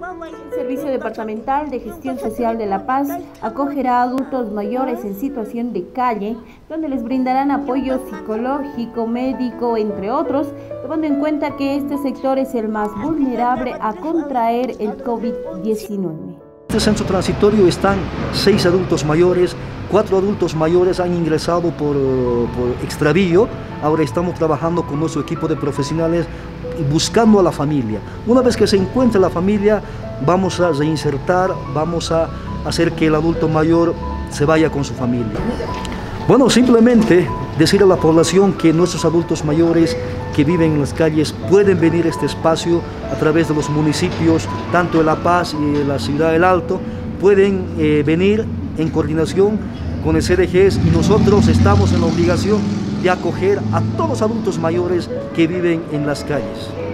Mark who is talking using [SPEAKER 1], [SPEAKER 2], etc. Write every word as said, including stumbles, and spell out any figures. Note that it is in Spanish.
[SPEAKER 1] El Servicio Departamental de Gestión Social de La Paz acogerá a adultos mayores en situación de calle, donde les brindarán apoyo psicológico, médico, entre otros, tomando en cuenta que este sector es el más vulnerable a contraer el COVID diecinueve.
[SPEAKER 2] En este centro transitorio están seis adultos mayores, cuatro adultos mayores han ingresado por, por extravío. Ahora estamos trabajando con nuestro equipo de profesionales y buscando a la familia. Una vez que se encuentre la familia, vamos a reinsertar, vamos a hacer que el adulto mayor se vaya con su familia. Bueno, simplemente decir a la población que nuestros adultos mayores que viven en las calles pueden venir a este espacio a través de los municipios, tanto de La Paz y de la ciudad del Alto, pueden eh, venir en coordinación con el C D G S y nosotros estamos en la obligación de acoger a todos los adultos mayores que viven en las calles.